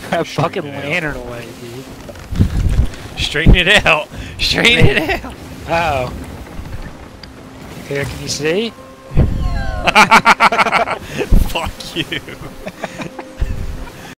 That fucking lantern away, dude. Straighten it out. Straighten it out. Oh. Here, can you see? Fuck you.